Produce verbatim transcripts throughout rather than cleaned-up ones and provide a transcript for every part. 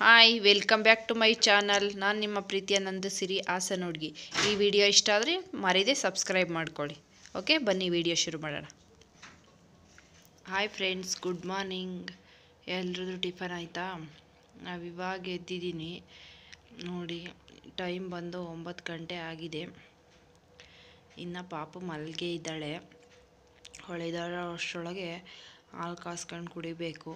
Hi welcome back to my channel. ನಾನು ನಿಮ್ಮ ಪ್ರೀತಿಯ ನಂದಸಿರಿ ಹಾಸನ ಹುಡುಗಿ. ಈ ವಿಡಿಯೋ ಇಷ್ಟ ಆದರೆ ಮರೀದೆ ಸಬ್ಸ್ಕ್ರೈಬ್ ಮಾಡ್ಕೊಳ್ಳಿ. ಓಕೆ, ಬನ್ನಿ ವಿಡಿಯೋ ಶುರು ಮಾಡೋಣ. Hi friends, good morning. ಎಲ್ರದ್ದು ಟಿಫನ್ ಆಯಿತಾ? ನಾವು ಇವಾಗ ಎದ್ದಿದ್ದೀನಿ ನೋಡಿ. ಟೈಮ್ ಬಂದು ಒಂಬತ್ತು ಗಂಟೆ ಆಗಿದೆ. ಇನ್ನು ಪಾಪು ಮಲ್ಗೆ ಇದ್ದಾಳೆ. ಹೊಳೆದಾಳ ಅಷ್ಟರೊಳಗೆ ಹಾಲು ಕಾಸ್ಕೊಂಡು ಕುಡಿಬೇಕು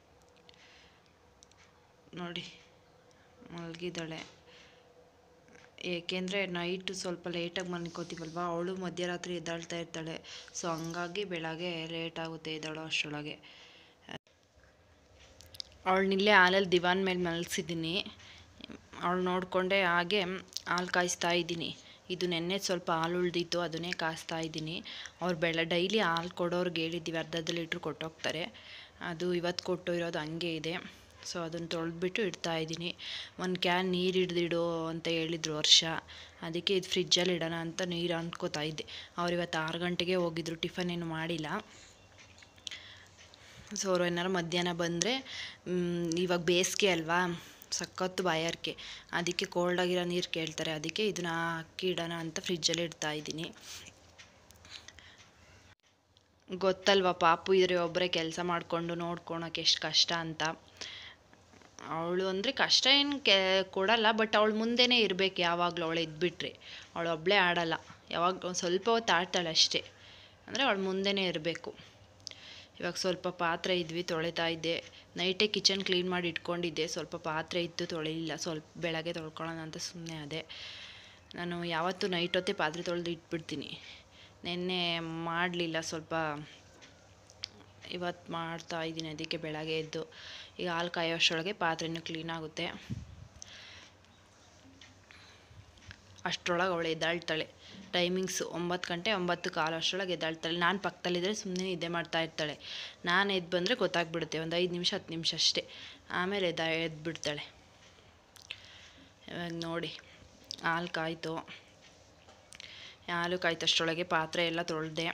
ನೋಡಿ. ಮಲಗಿದ್ದಾಳೆ. ಏಕೆಂದರೆ ನೈಟು ಸ್ವಲ್ಪ ಲೇಟಾಗಿ ಮಲ್ಕೋತೀವಲ್ವ, ಅವಳು ಮಧ್ಯರಾತ್ರಿ ಎದ್ದಾಳ್ತಾ ಇರ್ತಾಳೆ. ಸೊ ಹಂಗಾಗಿ ಬೆಳಗ್ಗೆ ಲೇಟಾಗುತ್ತೆ ಎದ್ದಾಳೋ ಅಷ್ಟರೊಳಗೆ. ಅವಳನ್ನಿಲ್ಲೇ ಹಾಲಲ್ಲಿ ದಿವಾನ್ ಮೇಲೆ ಮಲಗಿಸಿದ್ದೀನಿ. ಅವಳು ನೋಡಿಕೊಂಡೆ ಹಾಗೆ ಹಾಲು ಕಾಯಿಸ್ತಾ ಇದ್ದೀನಿ. ಇದು ನೆನ್ನೆ ಸ್ವಲ್ಪ ಹಾಲು ಉಳಿದಿತ್ತು, ಅದನ್ನೇ ಕಾಯಿಸ್ತಾ ಇದ್ದೀನಿ. ಅವ್ರು ಬೆಳ ಡೈಲಿ ಹಾಲು ಕೊಡೋರ್ಗೆ ಹೇಳಿದ್ದೀವಿ ಅರ್ಧ ಅರ್ಧ ಲೀಟ್ರ್ ಕೊಟ್ಟೋಗ್ತಾರೆ. ಅದು ಇವತ್ತು ಕೊಟ್ಟು ಇರೋದು ಹಂಗೆ ಇದೆ. ಸೊ ಅದನ್ನು ತೊಳೆದ್ಬಿಟ್ಟು ಇಡ್ತಾ ಇದ್ದೀನಿ. ಒಂದು ಕ್ಯಾನ್ ನೀರು ಹಿಡ್ದಿಡು ಅಂತ ಹೇಳಿದರು ವರ್ಷ. ಅದಕ್ಕೆ ಇದು ಫ್ರಿಜ್ಜಲ್ಲಿ ಇಡೋಣ ಅಂತ ನೀರು ಅಂದ್ಕೋತಾ ಇದ್ದೆ. ಅವ್ರು ಇವತ್ತು ಆರು ಗಂಟೆಗೆ ಹೋಗಿದ್ರು, ಟಿಫನ್ ಏನು ಮಾಡಿಲ್ಲ. ಸೊ ಅವರು ಏನಾರು ಮಧ್ಯಾಹ್ನ ಬಂದರೆ, ಇವಾಗ ಬೇಸಿಗೆ ಅಲ್ವಾ, ಸಖತ್ತು ಬಾಯಾರಿಕೆ, ಅದಕ್ಕೆ ಕೋಲ್ಡಾಗಿರೋ ನೀರು ಕೇಳ್ತಾರೆ. ಅದಕ್ಕೆ ಇದನ್ನ ಹಾಕಿ ಇಡೋಣ ಅಂತ ಫ್ರಿಜ್ಜಲ್ಲಿ ಇಡ್ತಾ ಇದ್ದೀನಿ. ಗೊತ್ತಲ್ವ, ಪಾಪು ಇದ್ರೆ ಒಬ್ಬರೇ ಕೆಲಸ ಮಾಡಿಕೊಂಡು ನೋಡ್ಕೊಳಕ್ಕೆ ಎಷ್ಟು ಕಷ್ಟ ಅಂತ. ಅವಳು ಅಂದರೆ ಕಷ್ಟ ಏನು ಕೆ ಕೊಡಲ್ಲ, ಬಟ್ ಅವಳು ಮುಂದೆನೇ ಇರಬೇಕು ಯಾವಾಗಲೂ. ಅವಳು ಎದ್ಬಿಟ್ರೆ ಅವಳು ಒಬ್ಬಳೇ ಆಡಲ್ಲ, ಯಾವಾಗ ಒಂದು ಸ್ವಲ್ಪ ಹೊತ್ತು ಆಡ್ತಾಳೆ ಅಷ್ಟೇ. ಅಂದರೆ ಅವಳು ಮುಂದೆನೇ ಇರಬೇಕು. ಇವಾಗ ಸ್ವಲ್ಪ ಪಾತ್ರೆ ಇದ್ವಿ, ತೊಳಿತಾ ಇದ್ದೆ. ನೈಟೇ ಕಿಚನ್ ಕ್ಲೀನ್ ಮಾಡಿ ಇಟ್ಕೊಂಡಿದ್ದೆ. ಸ್ವಲ್ಪ ಪಾತ್ರೆ ಇತ್ತು, ತೊಳಿಲಿಲ್ಲ. ಸ್ವಲ್ಪ ಬೆಳಗ್ಗೆ ತೊಳ್ಕೊಳ್ಳೋಣ ಅಂತ ಸುಮ್ಮನೆ ಅದೇ. ನಾನು ಯಾವತ್ತೂ ನೈಟ್ ಹೊತ್ತೇ ಪಾತ್ರೆ ತೊಳೆದು ಇಟ್ಬಿಡ್ತೀನಿ. ನೆನ್ನೆ ಮಾಡಲಿಲ್ಲ, ಸ್ವಲ್ಪ ಇವತ್ತು ಮಾಡ್ತಾ ಇದ್ದೀನಿ. ಅದಕ್ಕೆ ಬೆಳಗ್ಗೆ ಎದ್ದು ಈಗ ಹಾಲು ಕಾಯೋಷ್ಟರೊಳಗೆ ಪಾತ್ರೆನೂ ಕ್ಲೀನ್ ಆಗುತ್ತೆ. ಅಷ್ಟರೊಳಗೆ ಅವಳು ಎದ್ದಾಳ್ತಾಳೆ. ಟೈಮಿಂಗ್ಸು ಒಂಬತ್ತು ಗಂಟೆ ಒಂಬತ್ತು ಕಾಲು ಅಷ್ಟರೊಳಗೆ ಎದ್ದಾಳ್ತಾಳೆ. ನಾನು ಪಕ್ಕದಲ್ಲಿದ್ದರೆ ಸುಮ್ಮನೆ ನಿದ್ದೆ ಮಾಡ್ತಾ ಇರ್ತಾಳೆ. ನಾನು ಎದ್ದು ಬಂದರೆ ಗೊತ್ತಾಗ್ಬಿಡುತ್ತೆ, ಒಂದು ಐದು ನಿಮಿಷ ಹತ್ತು ನಿಮಿಷ ಅಷ್ಟೇ. ಆಮೇಲೆ ಎದ್ದ ಎದ್ಬಿಡ್ತಾಳೆ. ಇವಾಗ ನೋಡಿ ಹಾಲು ಕಾಯ್ತು. ಹಾಲು ಕಾಯ್ತಷ್ಟರೊಳಗೆ ಪಾತ್ರೆ ಎಲ್ಲ ತೊಳೆದೆ.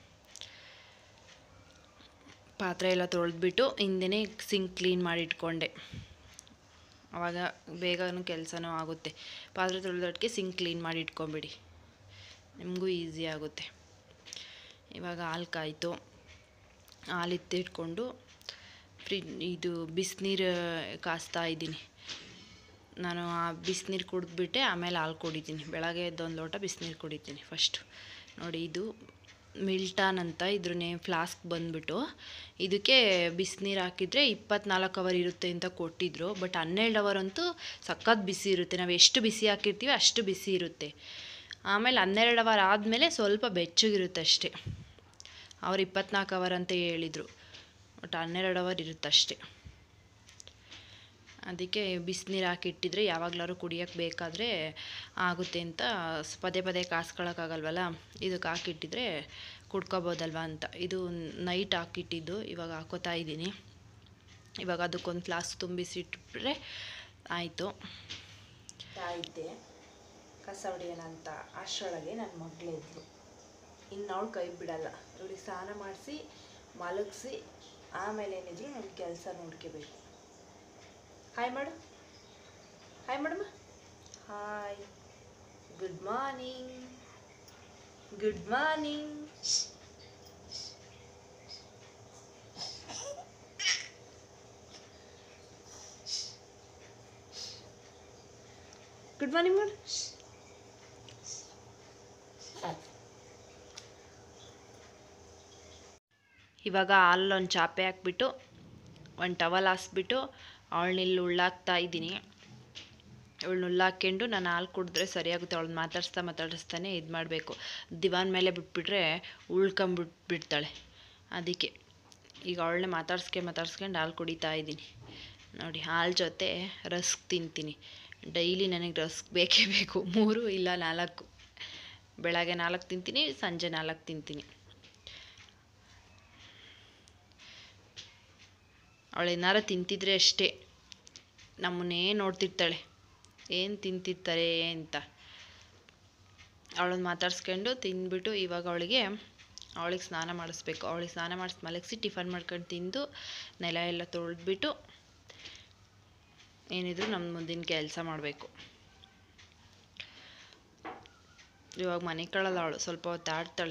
ಪಾತ್ರೆ ಎಲ್ಲ ತೊಳೆದ್ಬಿಟ್ಟು ಹಿಂದೆನೇ ಸಿಂಕ್ ಕ್ಲೀನ್ ಮಾಡಿ ಇಟ್ಕೊಂಡೆ. ಆವಾಗ ಬೇಗನೂ ಕೆಲಸನೂ ಆಗುತ್ತೆ. ಪಾತ್ರೆ ತೊಳೆದೊಟ್ಟಿಗೆ ಸಿಂಕ್ ಕ್ಲೀನ್ ಮಾಡಿ ಇಟ್ಕೊಂಬಿಡಿ, ನಿಮಗೂ ಈಸಿ ಆಗುತ್ತೆ. ಇವಾಗ ಹಾಲು ಕಾಯ್ತು. ಹಾಲು ಎತ್ತಿಟ್ಕೊಂಡು ಫ್ರಿ ಇದು ಬಿಸಿನೀರು ಕಾಸ್ತಾ ಇದ್ದೀನಿ. ನಾನು ಆ ಬಿಸಿನೀರು ಕುಡಿದ್ಬಿಟ್ಟೆ ಆಮೇಲೆ ಹಾಲು ಕುಡಿತೀನಿ. ಬೆಳಗ್ಗೆ ಎದ್ದೊಂದು ಲೋಟ ಬಿಸಿನೀರು ಕುಡಿತೀನಿ ಫಸ್ಟು. ನೋಡಿ, ಇದು ಮಿಲ್ಟಾನ್ ಅಂತ ಇದ್ರ ನೇಮ್. ಫ್ಲಾಸ್ಕ್ ಬಂದುಬಿಟ್ಟು ಇದಕ್ಕೆ ಬಿಸಿನೀರು ಹಾಕಿದರೆ ಇಪ್ಪತ್ನಾಲ್ಕು ಅವರ್ ಇರುತ್ತೆ ಅಂತ ಕೊಟ್ಟಿದ್ರು. ಬಟ್ ಹನ್ನೆರಡು ಅವರ್ ಅಂತೂ ಸಖತ್ ಬಿಸಿ ಇರುತ್ತೆ. ನಾವು ಎಷ್ಟು ಬಿಸಿ ಹಾಕಿರ್ತೀವಿ ಅಷ್ಟು ಬಿಸಿ ಇರುತ್ತೆ. ಆಮೇಲೆ ಹನ್ನೆರಡು ಅವರ್ ಆದಮೇಲೆ ಸ್ವಲ್ಪ ಬೆಚ್ಚಗಿರುತ್ತೆ ಅಷ್ಟೇ. ಅವ್ರು ಇಪ್ಪತ್ನಾಲ್ಕು ಅವರ್ ಅಂತ ಹೇಳಿದರು, ಬಟ್ ಹನ್ನೆರಡು ಅವರ್ ಇರುತ್ತೆ ಅಷ್ಟೇ. ಅದಕ್ಕೆ ಬಿಸಿನೀರು ಹಾಕಿಟ್ಟಿದ್ರೆ ಯಾವಾಗಲಾದ್ರು ಕುಡಿಯೋಕ್ಕೆ ಬೇಕಾದರೆ ಆಗುತ್ತೆ ಅಂತ. ಪದೇ ಪದೇ ಕಾಸ್ಕೊಳಕ್ಕಾಗಲ್ವಲ್ಲ, ಇದಕ್ಕೆ ಹಾಕಿಟ್ಟಿದ್ರೆ ಕುಡ್ಕೊಬೋದಲ್ವ ಅಂತ. ಇದು ನೈಟ್ ಹಾಕಿಟ್ಟಿದ್ದು, ಇವಾಗ ಹಾಕೋತಾ ಇದ್ದೀನಿ. ಇವಾಗ ಅದಕ್ಕೊಂದು ಫ್ಲಾಸ್ಕ್ ತುಂಬಿಸಿಟ್ಬಿಟ್ರೆ ಆಯಿತು. ಇದ್ದೆ ಕಸ ಹೊಡಿಯೋಣ ಅಂತ, ಅಷ್ಟರೊಳಗೆ ನನ್ನ ಮಗಳಿದ್ಲು. ಇನ್ನು ಅವಳು ಕೈ ಬಿಡಲ್ಲ. ಇವಳಿಗೆ ಸ್ನಾನ ಮಾಡಿಸಿ ಮಲಗಿಸಿ ಆಮೇಲೆ ಏನಿದ್ರು ನನಗೆ ಕೆಲಸ ನೋಡ್ಕೋಬೇಕು. ಹಾಯ್ ಮಾಡು, ಹಾಯ್ ಮಾಡಮ್ಮ. Hi, good morning, good morning. Good morning ಮಾಡು. ಇವಾಗ ಹಾಲೊಂದು ಚಾಪೆ ಹಾಕ್ಬಿಟ್ಟು ಒಂದು ಟವಲ್ ಹಾಸ್ಬಿಟ್ಟು ಅವಳನ್ನಿಲ್ಲಿ ಉಳ್ಳಾಕ್ತಾ ಇದ್ದೀನಿ. ಅವಳನ್ನ ಉಳ್ಳಾಕ್ಕೊಂಡು ನಾನು ಹಾಲು ಕುಡಿದ್ರೆ ಸರಿಯಾಗುತ್ತೆ. ಅವಳನ್ನ ಮಾತಾಡಿಸ್ತಾ ಮಾತಾಡಿಸ್ತಾನೆ ಇದು ಮಾಡಬೇಕು. ದಿವಾನ್ ಮೇಲೆ ಬಿಟ್ಬಿಟ್ರೆ ಉಳ್ಕೊಂಬಿಟ್ಬಿಡ್ತಾಳೆ. ಅದಕ್ಕೆ ಈಗ ಅವಳನ್ನೇ ಮಾತಾಡ್ಸ್ಕೆ ಮಾತಾಡ್ಸ್ಕೊಂಡು ಹಾಲು ಕುಡಿತಾ ಇದ್ದೀನಿ ನೋಡಿ. ಹಾಲು ಜೊತೆ ರಸ್ಕ್ ತಿಂತೀನಿ. ಡೈಲಿ ನನಗೆ ರಸ್ಕ್ ಬೇಕೇ ಬೇಕು, ಮೂರು ಇಲ್ಲ ನಾಲ್ಕು. ಬೆಳಗ್ಗೆ ನಾಲ್ಕು ತಿಂತೀನಿ, ಸಂಜೆ ನಾಲ್ಕು ತಿಂತೀನಿ. ಅವಳು ಏನಾರು ತಿಂತಿದ್ರೆ ಅಷ್ಟೇ ನಮ್ಮನ್ನೇ ನೋಡ್ತಿರ್ತಾಳೆ, ಏನು ತಿಂತಿರ್ತಾರೆ ಅಂತ. ಅವಳನ್ನ ಮಾತಾಡ್ಸ್ಕೊಂಡು ತಿಂದ್ಬಿಟ್ಟು ಇವಾಗ ಅವಳಿಗೆ ಅವಳಿಗೆ ಸ್ನಾನ ಮಾಡಿಸ್ಬೇಕು. ಅವಳಿಗೆ ಸ್ನಾನ ಮಾಡಿಸಿ ಮಲಗಿಸಿ ಟಿಫನ್ ಮಾಡ್ಕೊಂಡು ತಿಂದು ನೆಲ ಎಲ್ಲ ತೊಳೆದ್ಬಿಟ್ಟು ಏನಿದ್ರು ನಮ್ಮ ಮುಂದಿನ ಕೆಲಸ ಮಾಡಬೇಕು. ಇವಾಗ ಮನೆ ಕಳಲ್ಲ ಅವಳು, ಸ್ವಲ್ಪ ಹೊತ್ತು ಆಡ್ತಾಳೆ.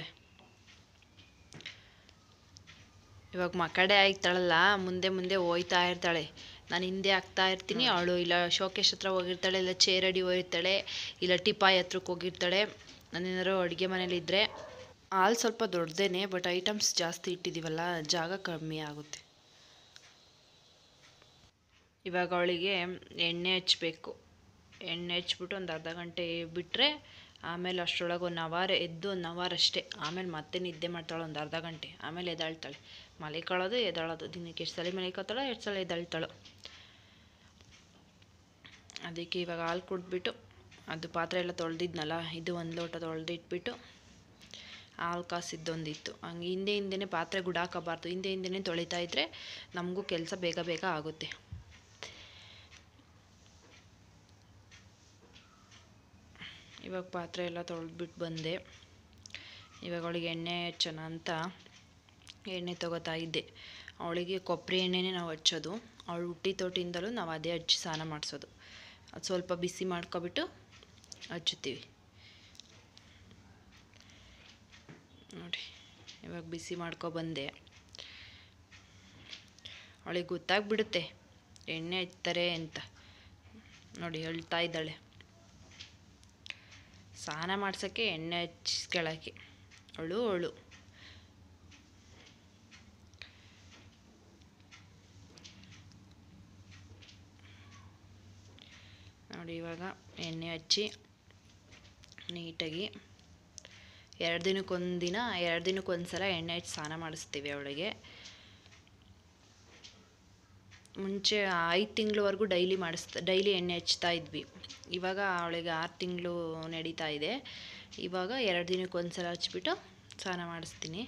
ಇವಾಗ ಮಕ್ಕಡೆ ಆಗ್ತಾಳಲ್ಲ, ಮುಂದೆ ಮುಂದೆ ಹೋಯ್ತಾ ಇರ್ತಾಳೆ. ನಾನು ಹಿಂದೆ ಆಗ್ತಾ ಇರ್ತೀನಿ, ಅವಳು ಇಲ್ಲ ಶೋಕೇಶ್ ಹತ್ರ ಹೋಗಿರ್ತಾಳೆ, ಇಲ್ಲ ಚೇರ್ ಅಡಿ ಹೋಗಿರ್ತಾಳೆ, ಇಲ್ಲ ಟಿಪಾಯಿ ಹತ್ರಕ್ಕೆ ಹೋಗಿರ್ತಾಳೆ. ನಾನೇನಾದ್ರು ಅಡುಗೆ ಮನೇಲಿದ್ದರೆ. ಹಾಲು ಸ್ವಲ್ಪ ದೊಡ್ಡದೇನೆ, ಬಟ್ ಐಟಮ್ಸ್ ಜಾಸ್ತಿ ಇಟ್ಟಿದ್ದೀವಲ್ಲ, ಜಾಗ ಕಮ್ಮಿ ಆಗುತ್ತೆ. ಇವಾಗ ಅವಳಿಗೆ ಎಣ್ಣೆ ಹಚ್ಚಬೇಕು. ಎಣ್ಣೆ ಹಚ್ಬಿಟ್ಟು ಒಂದು ಅರ್ಧ ಗಂಟೆ ಬಿಟ್ಟರೆ ಆಮೇಲೆ ಅಷ್ಟರೊಳಗೆ ಒಂದು ಅವರ್ ಎದ್ದು ಒಂದು ಅವರ್ ಅಷ್ಟೇ. ಆಮೇಲೆ ಮತ್ತೆ ನಿದ್ದೆ ಮಾಡ್ತಾಳೆ ಒಂದು ಅರ್ಧ ಗಂಟೆ. ಆಮೇಲೆ ಎದ್ದಾಳ್ತಾಳೆ. ಮಲಿಕೊಳ್ಳೋದು ಎದ್ದಾಳೋದು, ದಿನಕ್ಕೆ ಎಷ್ಟು ಸಲ ಮಲಿಕೊತಾಳೋ ಎಷ್ಟು ಸಲ ಎದ್ದಾಳ್ತಾಳೋ. ಅದಕ್ಕೆ ಇವಾಗ ಹಾಲು ಕುಡಿದ್ಬಿಟ್ಟು ಅದು ಪಾತ್ರೆ ಎಲ್ಲ ತೊಳೆದಿದ್ನಲ್ಲ, ಇದು ಒಂದು ಲೋಟ ತೊಳೆದಿಟ್ಬಿಟ್ಟು ಹಾಲು ಕಾಸಿದ್ದೊಂದಿತ್ತು. ಹಂಗೆ ಹಿಂದೆ ಹಿಂದೆನೇ ಪಾತ್ರೆ ಗುಡಾಕಬಾರ್ದು, ಹಿಂದೆ ಹಿಂದೆನೇ ತೊಳಿತಾ ಇದ್ದರೆ ನಮಗೂ ಕೆಲಸ ಬೇಗ ಬೇಗ ಆಗುತ್ತೆ. ಇವಾಗ ಪಾತ್ರೆ ಎಲ್ಲ ತೊಳೆದ್ಬಿಟ್ಟು ಬಂದೆ. ಇವಾಗ ಅವಳಿಗೆ ಎಣ್ಣೆ ಹಚ್ಚೋಣ ಅಂತ ಎಣ್ಣೆ ತೊಗೋತಾ ಇದ್ದೆ. ಅವಳಿಗೆ ಕೊಬ್ಬರಿ ಎಣ್ಣೆನೇ ನಾವು ಹಚ್ಚೋದು. ಅವಳು ಹುಟ್ಟಿ ತೊಟ್ಟಿಂದಲೂ ನಾವು ಅದೇ ಹಚ್ಚಿ ಸ್ನಾನ ಮಾಡಿಸೋದು. ಅದು ಸ್ವಲ್ಪ ಬಿಸಿ ಮಾಡ್ಕೊಬಿಟ್ಟು ಹಚ್ಚುತ್ತೀವಿ ನೋಡಿ. ಇವಾಗ ಬಿಸಿ ಮಾಡ್ಕೊಬಂದೆ. ಅವಳಿಗೆ ಗೊತ್ತಾಗ್ಬಿಡುತ್ತೆ ಎಣ್ಣೆ ಹಚ್ತಾರೆ ಅಂತ. ನೋಡಿ ಹೇಳ್ತಾ ಇದ್ದಾಳೆ, ಸ್ನಾನ ಮಾಡ್ಸೋಕ್ಕೆ ಎಣ್ಣೆ ಹಚ್ಕೊಳ್ಳೋಕ್ಕೆ ಅವಳು ಅವಳು ನೋಡಿ. ಇವಾಗ ಎಣ್ಣೆ ಹಚ್ಚಿ ನೀಟಾಗಿ ಎರಡು ದಿನಕ್ಕೊಂದಿನ ಎರಡು ದಿನಕ್ಕೊಂದು ಸಲ ಎಣ್ಣೆ ಹಚ್ಚಿ ಸ್ನಾನ ಮಾಡಿಸ್ತೀವಿ ಅವಳಿಗೆ. ಮುಂಚೆ ಐದು ತಿಂಗಳವರೆಗೂ ಡೈಲಿ ಮಾಡಿಸ್ತಾ ಡೈಲಿ ಎಣ್ಣೆ ಹಚ್ತಾ ಇದ್ವಿ. ಇವಾಗ ಅವಳಿಗೆ ಆರು ತಿಂಗಳು ನಡೀತಾ ಇದೆ. ಇವಾಗ ಎರಡು ದಿನಕ್ಕೊಂದು ಸಲ ಹಚ್ಬಿಟ್ಟು ಸ್ನಾನ ಮಾಡಿಸ್ತೀನಿ.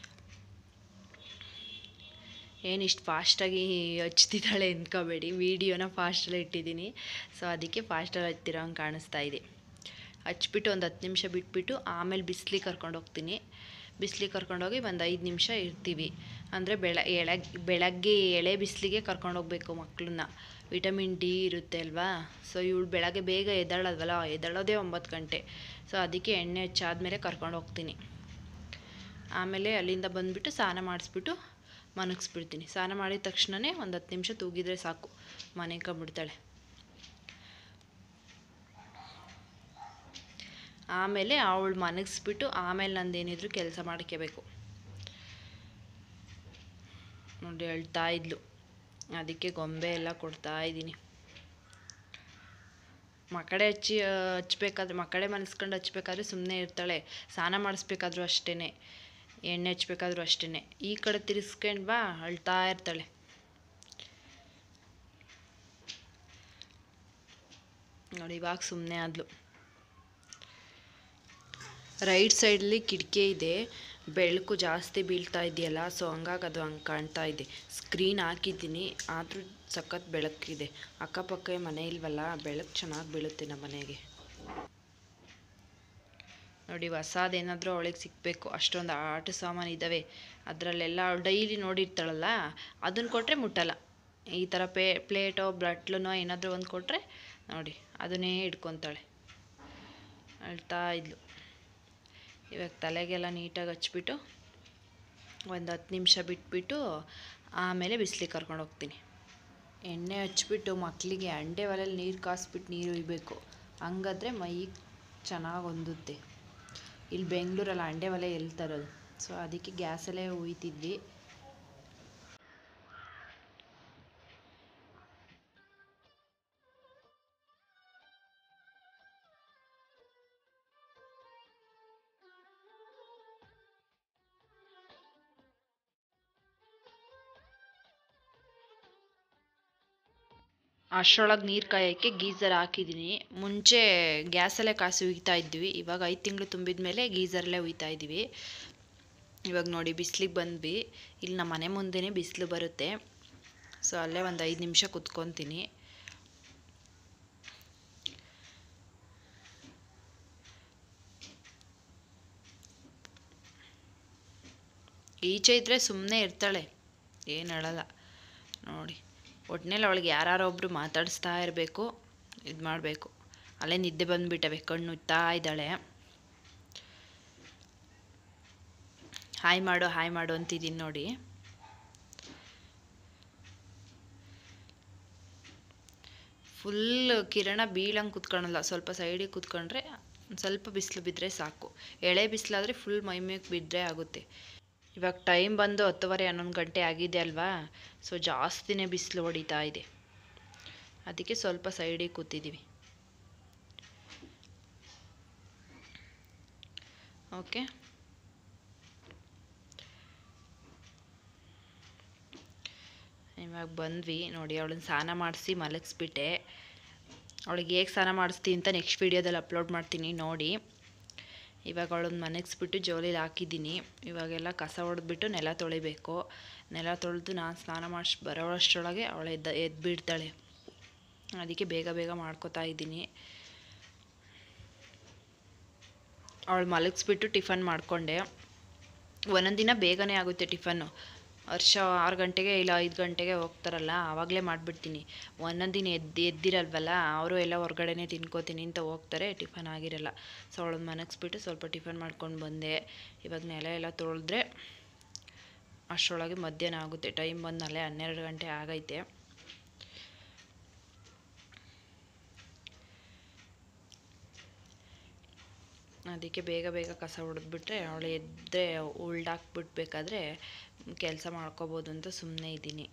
ಏನಿಷ್ಟು ಫಾಸ್ಟಾಗಿ ಹಚ್ತಿದ್ದಾಳೆ ಅಂದ್ಕೋಬೇಡಿ, ವೀಡಿಯೋನ ಫಾಸ್ಟಲ್ಲಿ ಇಟ್ಟಿದ್ದೀನಿ. ಸೊ ಅದಕ್ಕೆ ಫಾಸ್ಟಲ್ಲಿ ಹಚ್ತಿರೋ ಹಂಗೆ ಕಾಣಿಸ್ತಾ ಇದೆ. ಹಚ್ಬಿಟ್ಟು ಒಂದು ಹತ್ತು ನಿಮಿಷ ಬಿಟ್ಬಿಟ್ಟು ಆಮೇಲೆ ಬಿಸಿಲಿಗೆ ಕರ್ಕೊಂಡು ಹೋಗ್ತೀನಿ. ಬಿಸಿಲಿಗೆ ಕರ್ಕೊಂಡೋಗಿ ಒಂದು ಐದು ನಿಮಿಷ ಇರ್ತೀವಿ. ಅಂದರೆ ಬೆಳ ಎಳಗ್ ಬೆಳಗ್ಗೆ ಎಳೆ ಬಿಸಿಲಿಗೆ ಕರ್ಕೊಂಡೋಗ್ಬೇಕು ಮಕ್ಕಳನ್ನ. ವಿಟಮಿನ್ ಡಿ ಇರುತ್ತೆ ಅಲ್ವಾ. ಸೊ ಇವಳು ಬೆಳಗ್ಗೆ ಬೇಗ ಎದ್ದಾಳಲ್ವಲ್ಲ, ಎದ್ದಾಳೋದೇ ಒಂಬತ್ತು ಗಂಟೆ. ಸೊ ಅದಕ್ಕೆ ಎಣ್ಣೆ ಹಚ್ಚಾದ್ಮೇಲೆ ಕರ್ಕೊಂಡು ಹೋಗ್ತೀನಿ. ಆಮೇಲೆ ಅಲ್ಲಿಂದ ಬಂದುಬಿಟ್ಟು ಸ್ನಾನ ಮಾಡಿಸ್ಬಿಟ್ಟು ಮನಗಿಸ್ಬಿಡ್ತೀನಿ. ಸ್ನಾನ ಮಾಡಿದ ತಕ್ಷಣವೇ ಒಂದು ಹತ್ತು ನಿಮಿಷ ತೂಗಿದ್ರೆ ಸಾಕು, ಮನೆಕೊಂಬಿಡ್ತಾಳೆ. ಆಮೇಲೆ ಅವಳು ಮನಗಿಸ್ಬಿಟ್ಟು ಆಮೇಲೆ ನಂದೇನಿದ್ರು ಕೆಲಸ ಮಾಡ್ಕೋಬೇಕು. ನೋಡಿ ಹೇಳ್ತಾ ಇದ್ಲು, ಅದಕ್ಕೆ ಗೊಂಬೆ ಎಲ್ಲ ಕೊಡ್ತಾ ಇದ್ದೀನಿ. ಮಕ್ಕಡೆ ಹಚ್ಚಿ ಹಚ್ಬೇಕಾದ್ರೆ ಮಕ್ಕಡೆ ಮನಸ್ಕೊಂಡು ಹಚ್ಬೇಕಾದ್ರೆ ಸುಮ್ಮನೆ ಇರ್ತಾಳೆ. ಸ್ನಾನ ಮಾಡಿಸ್ಬೇಕಾದ್ರೂ ಅಷ್ಟೇ, ಎಣ್ಣೆ ಹಚ್ಬೇಕಾದ್ರೂ ಅಷ್ಟೇ. ಈ ಕಡೆ ತಿರ್ಸ್ಕೊಂಡು ಬಾ ಅಳ್ತಾ ಇರ್ತಾಳೆ. ನೋಡಿ ಇವಾಗ ಸುಮ್ಮನೆ ಆದ್ಲು. ರೈಟ್ ಸೈಡಲ್ಲಿ ಕಿಟಕಿ ಇದೆ, ಬೆಳಕು ಜಾಸ್ತಿ ಬೀಳ್ತಾ ಇದೆಯಲ್ಲ, ಸೊ ಹಂಗಾಗಿ ಅದು ಹಂಗೆ ಕಾಣ್ತಾ ಇದೆ. ಸ್ಕ್ರೀನ್ ಹಾಕಿದ್ದೀನಿ, ಆದರೂ ಸಖತ್ ಬೆಳಕಿದೆ. ಅಕ್ಕಪಕ್ಕ ಮನೆ ಇಲ್ವಲ್ಲ, ಬೆಳಕು ಚೆನ್ನಾಗಿ ಬೀಳುತ್ತೆ ನಮ್ಮ ಮನೆಗೆ. ನೋಡಿ ಹೊಸದೇನಾದರೂ ಅವಳಿಗೆ ಸಿಗಬೇಕು. ಅಷ್ಟೊಂದು ಆಟ ಸಾಮಾನು ಇದ್ದಾವೆ, ಅದರಲ್ಲೆಲ್ಲ ಅವಳು ಡೈಲಿ ನೋಡಿರ್ತಾಳಲ್ಲ, ಅದನ್ನು ಕೊಟ್ಟರೆ ಮುಟ್ಟಲ್ಲ. ಈ ಥರ ಪೇ ಪ್ಲೇಟೋ ಬ್ಲಟ್ಲನೋ ಏನಾದರೂ ಒಂದು ಕೊಟ್ಟರೆ ನೋಡಿ ಅದನ್ನೇ ಹಿಡ್ಕೊತಾಳೆ. ಅಳ್ತಾ ಇದ್ಲು. ಇವಾಗ ತಲೆಗೆಲ್ಲ ನೀಟಾಗಿ ಹಚ್ಬಿಟ್ಟು ಒಂದು ಹತ್ತು ನಿಮಿಷ ಬಿಟ್ಬಿಟ್ಟು ಆಮೇಲೆ ಬಿಸಿಲಿಗೆ ಕರ್ಕೊಂಡು ಹೋಗ್ತೀನಿ. ಎಣ್ಣೆ ಹಚ್ಬಿಟ್ಟು ಮಕ್ಕಳಿಗೆ ಅಂಡೆ ಒಲೆಯಲ್ಲಿ ನೀರು ಕಾಯಿಸ್ಬಿಟ್ಟು ನೀರು ಉಯ್ಬೇಕು. ಹಂಗಾದ್ರೆ ಮೈ ಚೆನ್ನಾಗಿ ಹೊಂದುತ್ತೆ. ಇಲ್ಲಿ ಬೆಂಗಳೂರಲ್ಲಿ ಅಂಡೆ ಒಲೆ ಎಲ್ಲಿ ತರೋದು, ಸೊ ಅದಕ್ಕೆ ಗ್ಯಾಸಲ್ಲೇ ಉಯ್ತಿದ್ವಿ. ಅಷ್ಟರೊಳಗೆ ನೀರು ಕಾಯೋಕ್ಕೆ ಗೀಝರ್ ಹಾಕಿದ್ದೀನಿ. ಮುಂಚೆ ಗ್ಯಾಸಲ್ಲೇ ಕಾಸಿ ಉಯ್ತಾ ಇದ್ವಿ. ಇವಾಗ ಐದು ತಿಂಗಳು ತುಂಬಿದ ಮೇಲೆ ಗೀಝರಲ್ಲೇ ಉಯ್ತಾ ಇದ್ದೀವಿ. ಇವಾಗ ನೋಡಿ ಬಿಸಿಲಿಗೆ ಬಂದ್ವಿ. ಇಲ್ಲಿ ನಮ್ಮ ಮನೆ ಮುಂದೆನೇ ಬಿಸಿಲು ಬರುತ್ತೆ. ಸೊ ಅಲ್ಲೇ ಒಂದು ಐದು ನಿಮಿಷ ಕುತ್ಕೊತೀನಿ. ಈಚೆ ಇದ್ದರೆ ಸುಮ್ಮನೆ ಇರ್ತಾಳೆ, ಏನು ಹೇಳಲ್ಲ ನೋಡಿ. ಒಟ್ಟಿನಲ್ಲಿ ಅವಳಿಗೆ ಯಾರೊಬ್ಬರು ಮಾತಾಡಿಸ್ತಾ ಇರಬೇಕು, ಇದು ಮಾಡಬೇಕು. ಅಲ್ಲೇ ನಿದ್ದೆ ಬಂದುಬಿಟ್ಟವೆ, ಕಣ್ಣು ಉತ್ತಾ ಇದ್ದಾಳೆ. ಹಾಯ್ ಮಾಡು ಹಾಯ್ ಮಾಡು ಅಂತಿದ್ದೀನಿ ನೋಡಿ. ಫುಲ್ ಕಿರಣ ಬೀಳಂಗೆ ಕುತ್ಕೊಳಲ್ಲ, ಸ್ವಲ್ಪ ಸೈಡಿಗೆ ಕುತ್ಕೊಂಡ್ರೆ ಸ್ವಲ್ಪ ಬಿಸಿಲು ಬಿದ್ದರೆ ಸಾಕು. ಎಳೆ ಬಿಸಿಲಾದರೆ ಫುಲ್ ಮೈಮೇಗೆ ಬಿದ್ದರೆ ಆಗುತ್ತೆ. ಇವಾಗ ಟೈಮ್ ಬಂದು ಹತ್ತುವರೆ ಹನ್ನೊಂದು ಗಂಟೆ ಆಗಿದೆ ಅಲ್ವಾ, ಸೊ ಜಾಸ್ತಿನೇ ಬಿಸಿಲು ಹೊಡಿತಾ ಇದೆ. ಅದಕ್ಕೆ ಸ್ವಲ್ಪ ಸೈಡಿಗೆ ಕೂತಿದ್ದೀವಿ. ಓಕೆ, ಇವಾಗ ಬಂದ್ವಿ ನೋಡಿ. ಅವಳನ್ನ ಸ್ನಾನ ಮಾಡಿಸಿ ಮಲಗಿಸ್ಬಿಟ್ಟೆ. ಅವಳಿಗೆ ಹೇಗೆ ಸ್ನಾನ ಮಾಡಿಸ್ತೀನಿ ಅಂತ ನೆಕ್ಸ್ಟ್ ವೀಡಿಯೋದಲ್ಲಿ ಅಪ್ಲೋಡ್ ಮಾಡ್ತೀನಿ ನೋಡಿ. ಇವಾಗ ಅವಳನ್ನ ಮಲಗಿಸ್ಬಿಟ್ಟು ಜೋಲಿಲಿ ಹಾಕಿದ್ದೀನಿ. ಇವಾಗೆಲ್ಲ ಕಸ ಹೊಡೆದ್ಬಿಟ್ಟು ನೆಲ ತೊಳಿಬೇಕು. ನೆಲ ತೊಳೆದು ನಾನು ಸ್ನಾನ ಮಾಡಿಸಿ ಬರೋಷ್ಟರೊಳಗೆ ಅವಳು ಎದ್ದು ಎದ್ದು ಬಿಡ್ತಾಳೆ. ಅದಕ್ಕೆ ಬೇಗ ಬೇಗ ಮಾಡ್ಕೋತಾ ಇದ್ದೀನಿ. ಅವಳು ಮಲಗಿಸ್ಬಿಟ್ಟು ಟಿಫನ್ ಮಾಡಿಕೊಂಡೆ. ಒಂದೊಂದು ದಿನ ಬೇಗನೆ ಆಗುತ್ತೆ ಟಿಫನ್ನು. ವರ್ಷ ಆರು ಗಂಟೆಗೆ ಇಲ್ಲ ಐದು ಗಂಟೆಗೆ ಹೋಗ್ತಾರಲ್ಲ, ಆವಾಗಲೇ ಮಾಡಿಬಿಡ್ತೀನಿ. ಒಂದೊಂದು ದಿನ ಎದ್ದು ಎದ್ದಿರಲ್ವಲ್ಲ, ಅವರು ಎಲ್ಲ ಹೊರಗಡೆನೇ ತಿನ್ಕೋತೀನಿ ಅಂತ ಹೋಗ್ತಾರೆ, ಟಿಫನ್ ಆಗಿರಲ್ಲ. ಸೊ ಅವಳನ್ನ ಮನಗಿಸ್ಬಿಟ್ಟು ಸ್ವಲ್ಪ ಟಿಫನ್ ಮಾಡ್ಕೊಂಡು ಬಂದೆ. ಇವಾಗ ನೆಲ ಎಲ್ಲ ತೊಳೆದ್ರೆ ಅಷ್ಟರೊಳಗೆ ಮಧ್ಯಾಹ್ನ ಆಗುತ್ತೆ. ಟೈಮ್ ಬಂದು ಅಲ್ಲೇ ಹನ್ನೆರಡು ಗಂಟೆ ಆಗೈತೆ. ಅದಕ್ಕೆ ಬೇಗ ಬೇಗ ಕಸ ಹೊಡೆದ್ಬಿಟ್ರೆ ಅವಳು ಎದ್ದರೆ ಉಲ್ಡಾಕ್ಬಿಡ್ಬೇಕಾದ್ರೆ ಕೆಲಸ ಮಾಡ್ಕೋಬೋದು ಅಂತ ಸುಮ್ಮನೆ ಇದ್ದೀನಿ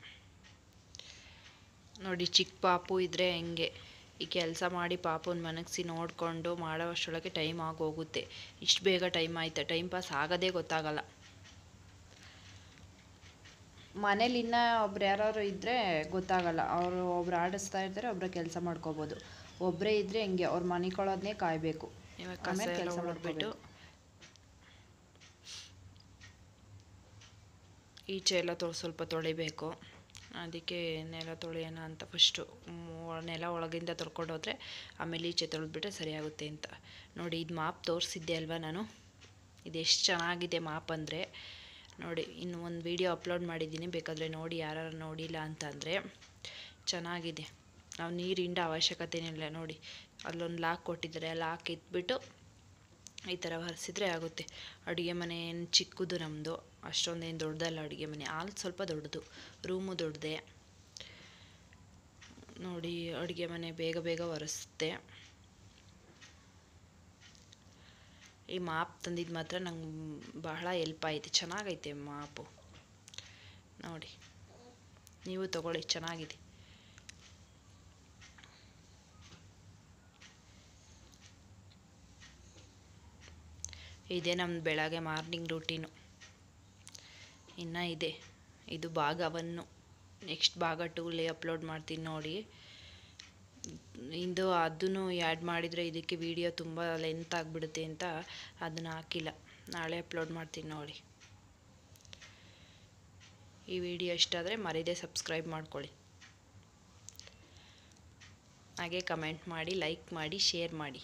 ನೋಡಿ. ಚಿಕ್ಕ ಪಾಪು ಇದ್ದರೆ ಹೆಂಗೆ, ಈ ಕೆಲಸ ಮಾಡಿ ಪಾಪುನ ಮನಗಿಸಿ ನೋಡಿಕೊಂಡು ಮಾಡೋ ಅಷ್ಟರೊಳಗೆ ಟೈಮ್ ಆಗೋಗುತ್ತೆ. ಇಷ್ಟು ಬೇಗ ಟೈಮ್ ಆಯ್ತು, ಟೈಮ್ ಪಾಸ್ ಆಗೋದೇ ಗೊತ್ತಾಗಲ್ಲ. ಮನೇಲಿ ಇನ್ನೂ ಒಬ್ರು ಯಾರು ಇದ್ದರೆ ಗೊತ್ತಾಗಲ್ಲ. ಅವರು ಒಬ್ರು ಆಡಿಸ್ತಾ ಇರ್ತಾರೆ, ಒಬ್ಬರು ಕೆಲಸ ಮಾಡ್ಕೋಬೋದು. ಒಬ್ಬರೇ ಇದ್ದರೆ ಹೆಂಗೆ, ಅವ್ರು ಮನಿಕೊಳ್ಳೋದನ್ನೇ ಕಾಯಬೇಕು. ಇವಾಗ ಕಸ ಎಲ್ಲ ಹೊಡೆದ್ಬಿಟ್ಟು ಈಚೆ ಎಲ್ಲ ತೊ ಸ್ವಲ್ಪ ತೊಳಿಬೇಕು. ಅದಕ್ಕೆ ನೆಲ ತೊಳೆಯೋಣ ಅಂತ ಫಸ್ಟು ನೆಲ ಒಳಗಿಂದ ತೊಳ್ಕೊಂಡು ಹೋದರೆ ಆಮೇಲೆ ಈಚೆ ತೊಳೆದ್ಬಿಟ್ರೆ ಸರಿಯಾಗುತ್ತೆ ಅಂತ ನೋಡಿ. ಇದು ಮಾಪ್ ತೋರಿಸಿದ್ದೆ ಅಲ್ವಾ ನಾನು, ಇದು ಎಷ್ಟು ಚೆನ್ನಾಗಿದೆ ಮಾಪ್ ಅಂದರೆ ನೋಡಿ. ಇನ್ನು ಒಂದು ವಿಡಿಯೋ ಅಪ್ಲೋಡ್ ಮಾಡಿದ್ದೀನಿ, ಬೇಕಾದರೆ ನೋಡಿ, ಯಾರು ನೋಡಿಲ್ಲ ಅಂತಂದರೆ. ಚೆನ್ನಾಗಿದೆ. ನಾವು ನೀರಿಂದ ಅವಶ್ಯಕತೆನೇ ಇಲ್ಲ ನೋಡಿ. ಅಲ್ಲೊಂದು ಲಾಕ್ ಕೊಟ್ಟಿದ್ದಾರೆ, ಆ ಲಾಕ್ ಇಟ್ಬಿಟ್ಟು ಈ ಥರ ಒರೆಸಿದ್ರೆ ಆಗುತ್ತೆ. ಅಡುಗೆ ಮನೆ ಏನು ಚಿಕ್ಕದು ನಮ್ಮದು, ಅಷ್ಟೊಂದೇನು ದೊಡ್ಡದಲ್ಲ ಅಡುಗೆ ಮನೆ. ಹಾಲು ಸ್ವಲ್ಪ ದೊಡ್ಡದು, ರೂಮು ದೊಡ್ಡದೆ ನೋಡಿ. ಅಡುಗೆ ಮನೆ ಬೇಗ ಬೇಗ ಒರೆಸುತ್ತೆ. ಈ ಮಾಪ್ ತಂದಿದ್ದು ಮಾತ್ರ ನಂಗೆ ಬಹಳ ಹೆಲ್ಪ್ ಆಯಿತು. ಚೆನ್ನಾಗೈತೆ ಮಾಪು ನೋಡಿ, ನೀವು ತಗೊಳ್ಳಿ, ಚೆನ್ನಾಗಿದೆ. ಇದೇ ನಮ್ಮದು ಬೆಳಗ್ಗೆ ಮಾರ್ನಿಂಗ್ ರೂಟೀನು. ಇನ್ನು ಇದೆ, ಇದು ಭಾಗ ಒನ್ನು. ನೆಕ್ಸ್ಟ್ ಭಾಗ ಟೂಲೇ ಅಪ್ಲೋಡ್ ಮಾಡ್ತೀನಿ ನೋಡಿ. ಇದು ಅದನ್ನು ಆ್ಯಡ್ ಮಾಡಿದರೆ ಇದಕ್ಕೆ ವಿಡಿಯೋ ತುಂಬ ಲೆಂತ್ ಆಗಿಬಿಡುತ್ತೆ ಅಂತ ಅದನ್ನು ಹಾಕಿಲ್ಲ. ನಾಳೆ ಅಪ್ಲೋಡ್ ಮಾಡ್ತೀನಿ ನೋಡಿ. ಈ ವಿಡಿಯೋ ಇಷ್ಟ ಆದರೆ ಮರೀದೆ ಸಬ್ಸ್ಕ್ರೈಬ್ ಮಾಡ್ಕೊಳ್ಳಿ. ಹಾಗೆ ಕಮೆಂಟ್ ಮಾಡಿ, ಲೈಕ್ ಮಾಡಿ, ಶೇರ್ ಮಾಡಿ.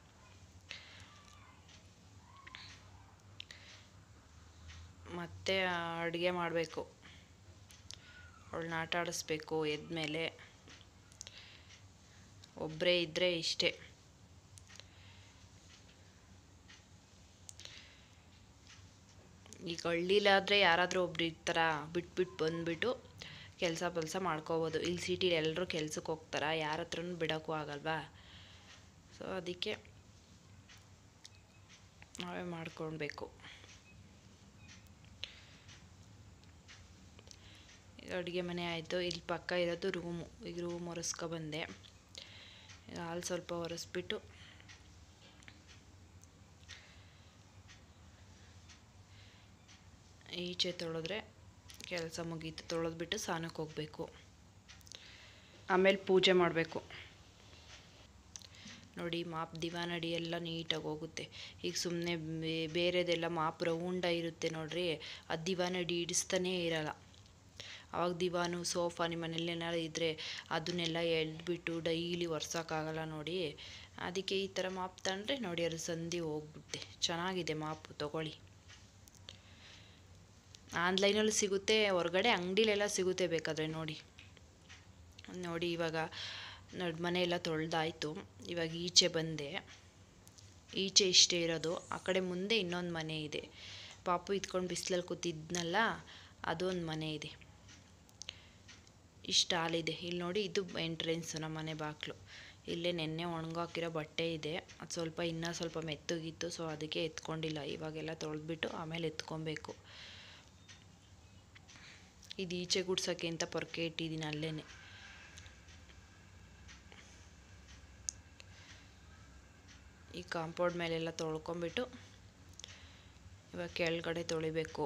ಮತ್ತು ಅಡುಗೆ ಮಾಡಬೇಕು, ಅವಳನ್ನ ಆಟ ಆಡಿಸ್ಬೇಕು ಎದ್ಮೇಲೆ. ಒಬ್ಬರೇ ಇದ್ದರೆ ಇಷ್ಟೇ. ಈಗ ಹಳ್ಳಿಲಾದರೆ ಯಾರಾದರೂ ಒಬ್ರು ಇರ್ತಾರ, ಬಿಟ್ಬಿಟ್ಟು ಬಂದುಬಿಟ್ಟು ಕೆಲಸ ಪಲ್ಸ ಮಾಡ್ಕೋಬೋದು. ಇಲ್ಲಿ ಸಿಟಿಲಿ ಎಲ್ಲರೂ ಕೆಲ್ಸಕ್ಕೆ ಹೋಗ್ತಾರ, ಯಾರ ಹತ್ರನೂ ಬಿಡೋಕ್ಕೂ ಆಗಲ್ವಾ. ಸೊ ಅದಕ್ಕೆ ನಾವೇ ಮಾಡ್ಕೊಳ್ಬೇಕು. ಅಡುಗೆ ಮನೆ ಆಯಿತು. ಇಲ್ಲಿ ಪಕ್ಕ ಇರೋದು ರೂಮು. ಈಗ ರೂಮ್ ಒರೆಸ್ಕೊಬಂದೆ. ಹಾಲು ಸ್ವಲ್ಪ ಒರೆಸ್ಬಿಟ್ಟು ಈಚೆ ತೊಳೆದ್ರೆ ಕೆಲಸ ಮುಗೀತು. ತೊಳೆದ್ಬಿಟ್ಟು ಸ್ನಾನಕ್ಕೆ ಹೋಗಬೇಕು, ಆಮೇಲೆ ಪೂಜೆ ಮಾಡಬೇಕು ನೋಡಿ. ಮಾಪ್ ದಿವಾನಡಿ ಎಲ್ಲ ನೀಟಾಗಿ ಹೋಗುತ್ತೆ. ಈಗ ಸುಮ್ಮನೆ ಬೇರೆದೆಲ್ಲ ಮಾಪ್ ರೌಂಡ ಇರುತ್ತೆ ನೋಡ್ರಿ, ಅದು ದಿವಾನಡಿ ಹಿಡಿಸ್ತಾನೇ ಇರಲ್ಲ. ಆವಾಗ ದಿವಾನು ಸೋಫಾ ನಿಮ್ಮ ಮನೇಲಿ ಏನಾದ್ರು ಇದ್ದರೆ ಅದನ್ನೆಲ್ಲ ಎಳೆದ್ಬಿಟ್ಟು ಡೈಲಿ ಒರ್ಸೋಕ್ಕಾಗಲ್ಲ ನೋಡಿ. ಅದಕ್ಕೆ ಈ ಥರ ಮಾಪ್ ತಗೊಂಡ್ರೆ ನೋಡಿ, ಅದು ಸಂಧಿ ಹೋಗ್ಬಿಡುತ್ತೆ. ಚೆನ್ನಾಗಿದೆ ಮಾಪು, ತೊಗೊಳ್ಳಿ. ಆನ್ಲೈನಲ್ಲಿ ಸಿಗುತ್ತೆ, ಹೊರಗಡೆ ಅಂಗಡಿಲೆಲ್ಲ ಸಿಗುತ್ತೆ ಬೇಕಾದರೆ ನೋಡಿ. ನೋಡಿ ಇವಾಗ ನೋಡಿ ಮನೆ ಎಲ್ಲ ತೊಳೆದಾಯಿತು. ಇವಾಗ ಈಚೆ ಬಂದೆ. ಈಚೆ ಇಷ್ಟೇ ಇರೋದು. ಆ ಕಡೆ ಮುಂದೆ ಇನ್ನೊಂದು ಮನೆ ಇದೆ. ಪಾಪು ಇದ್ಕೊಂಡು ಬಿಸಿಲಲ್ಲಿ ಕೂತಿದ್ನಲ್ಲ, ಅದು ಒಂದು ಮನೆ ಇದೆ. ಇಷ್ಟು ಹಾಲಿದೆ. ಇಲ್ಲಿ ನೋಡಿ, ಇದು ಎಂಟ್ರೆನ್ಸು, ನಮ್ಮ ಮನೆ ಬಾಗಿಲು. ಇಲ್ಲೇ ನೆನ್ನೆ ಒಣಗಾಕಿರೋ ಬಟ್ಟೆ ಇದೆ. ಅದು ಸ್ವಲ್ಪ ಇನ್ನೂ ಸ್ವಲ್ಪ ಮೆತ್ತಗಿತ್ತು, ಸೊ ಅದಕ್ಕೆ ಎತ್ಕೊಂಡಿಲ್ಲ. ಇವಾಗೆಲ್ಲ ತೊಳೆದ್ಬಿಟ್ಟು ಆಮೇಲೆ ಎತ್ಕೊಬೇಕು. ಇದು ಈಚೆ ಗುಡ್ಸೋಕ್ಕೆ ಅಂತ ಪೊರ್ಕೆ ಇಟ್ಟಿದ್ದೀನಿ ಅಲ್ಲೇ. ಈ ಕಾಂಪೌಂಡ್ ಮೇಲೆಲ್ಲ ತೊಳ್ಕೊಂಬಿಟ್ಟು ಇವಾಗ ಕೆಳಗಡೆ ತೊಳಿಬೇಕು.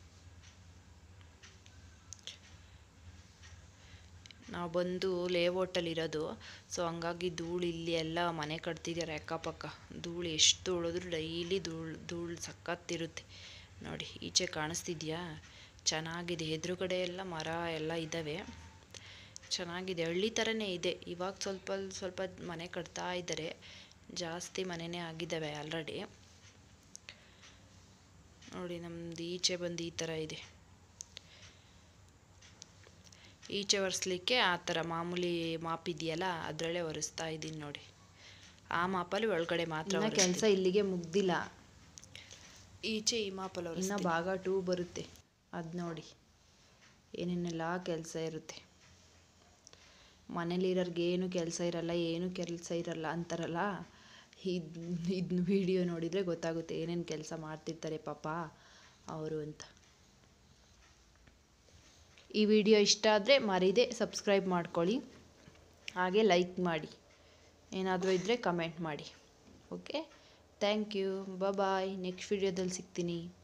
ನಾವು ಬಂದು ಲೇಔಟಲ್ಲಿರೋದು, ಸೊ ಹಂಗಾಗಿ ಧೂಳು ಇಲ್ಲಿ ಎಲ್ಲ ಮನೆ ಕಟ್ತಿದ್ದಾರೆ ಅಕ್ಕಪಕ್ಕ. ಧೂಳು ಎಷ್ಟು ಉಳಿದ್ರು ಡೈಲಿ ಧೂಳು ಧೂಳು ಸಕ್ಕತ್ತಿರುತ್ತೆ. ನೋಡಿ ಈಚೆ ಕಾಣಿಸ್ತಿದ್ಯಾ, ಚೆನ್ನಾಗಿದೆ. ಎದುರುಗಡೆ ಎಲ್ಲ ಮರ ಎಲ್ಲ ಇದ್ದಾವೆ, ಚೆನ್ನಾಗಿದೆ. ಹಳ್ಳಿ ಥರನೇ ಇದೆ. ಇವಾಗ ಸ್ವಲ್ಪ ಸ್ವಲ್ಪ ಮನೆ ಕಟ್ತಾ ಇದ್ದಾರೆ. ಜಾಸ್ತಿ ಮನೆಯೇ ಆಗಿದ್ದಾವೆ ಆಲ್ರೆಡಿ. ನೋಡಿ ನಮ್ಮದು ಈಚೆ ಬಂದು ಈ ಥರ ಇದೆ. ಈಚೆ ಒರೆಸ್ಲಿಕ್ಕೆ ಆ ಥರ ಮಾಮೂಲಿ ಮಾಪ್ ಇದೆಯಲ್ಲ, ಅದರಲ್ಲೇ ಒರೆಸ್ತಾ ಇದ್ದೀನಿ ನೋಡಿ. ಆ ಮಾಪಲ್ಲಿ ಒಳಗಡೆ ಮಾತ್ರ ಕೆಲಸ ಇಲ್ಲಿಗೆ ಮುಗ್ದಿಲ್ಲ. ಈಚೆ ಈ ಮಾಪಲ್ಲಿ ಇನ್ನು ಭಾಗ ಟೂ ಬರುತ್ತೆ, ಅದು ನೋಡಿ ಏನೇನೆಲ್ಲ ಕೆಲಸ ಇರುತ್ತೆ. ಮನೇಲಿರೋರ್ಗೆ ಏನು ಕೆಲಸ ಇರಲ್ಲ, ಏನು ಕೆಲಸ ಇರಲ್ಲ ಅಂತಾರಲ್ಲ, ಇದು ಇದನ್ನ ವಿಡಿಯೋ ನೋಡಿದರೆ ಗೊತ್ತಾಗುತ್ತೆ ಏನೇನು ಕೆಲಸ ಮಾಡ್ತಿರ್ತಾರೆ ಪಾಪ ಅವರು ಅಂತ. ಈ ವಿಡಿಯೋ ಇಷ್ಟ ಆದರೆ ಮರೀದೆ ಸಬ್ಸ್ಕ್ರೈಬ್ ಮಾಡ್ಕೊಳ್ಳಿ, ಹಾಗೆ ಲೈಕ್ ಮಾಡಿ, ಏನಾದರೂ ಇದ್ದರೆ ಕಮೆಂಟ್ ಮಾಡಿ. Okay, thank you, bye. Next ವಿಡಿಯೋದಲ್ಲಿ ಸಿಗ್ತೀನಿ.